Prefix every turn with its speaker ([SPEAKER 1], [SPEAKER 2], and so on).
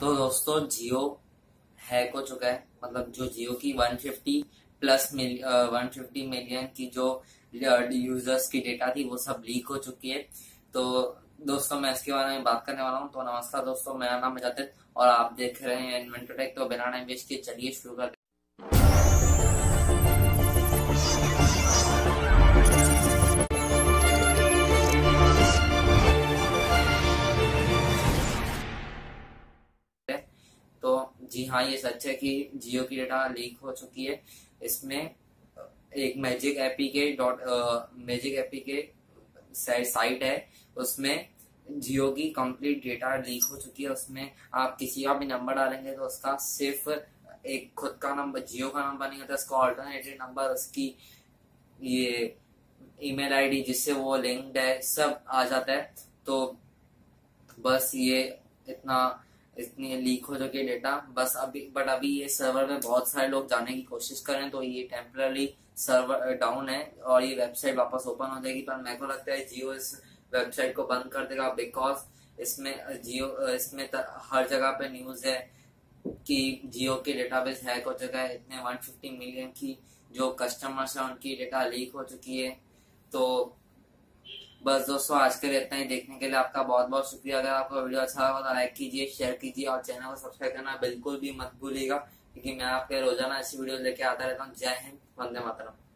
[SPEAKER 1] तो दोस्तों जियो हैक हो चुका है। मतलब जो जियो की 150 मिलियन की जो यूजर्स की डेटा थी वो सब लीक हो चुकी है। तो दोस्तों मैं इसके बारे में बात करने वाला हूँ। तो नमस्कार दोस्तों, मेरा नाम है जातिन और आप देख रहे हैं इन्वेंटो टेक। तो बिना टाइम वेस्ट किए चलिए शुरू करते हैं। तो जी हाँ, ये सच है कि जियो की डेटा लीक हो चुकी है। इसमें एक मैजिक एपी के साइट है, उसमें जियो की कंप्लीट डेटा लीक हो चुकी है। उसमें आप किसी का भी नंबर डालेंगे तो उसका सिर्फ एक खुद का नंबर, जियो का नंबर नहीं होता, उसका ऑल्टरनेटिव नंबर, उसकी ये ईमेल आईडी जिससे वो लिंक्ड है, सब आ जाता है। तो बस ये इतना इतनी लीक हो चुकी है डेटा। बस अभी ये सर्वर में बहुत सारे लोग जाने की कोशिश करें तो ये टेम्पररी सर्वर डाउन है और ये वेबसाइट वापस ओपन हो जाएगी। पर मेरे को लगता है जियो इस वेबसाइट को बंद कर देगा, बिकॉज इसमें हर जगह पे न्यूज है कि जियो के डेटाबेस हैक हो चुका है। इतने 150 मिलियन की जो कस्टमर्स है उनकी डेटा लीक हो चुकी है। तो बस दोस्तों आज के लिए इतना ही। देखने के लिए आपका बहुत बहुत शुक्रिया। अगर आपको वीडियो अच्छा लगा तो लाइक कीजिए, शेयर कीजिए और चैनल को सब्सक्राइब करना बिल्कुल भी मत भूलिएगा, क्योंकि मैं आपके रोजाना ऐसी वीडियो लेके आता रहता हूँ। जय हिंद, वंदे मातरम।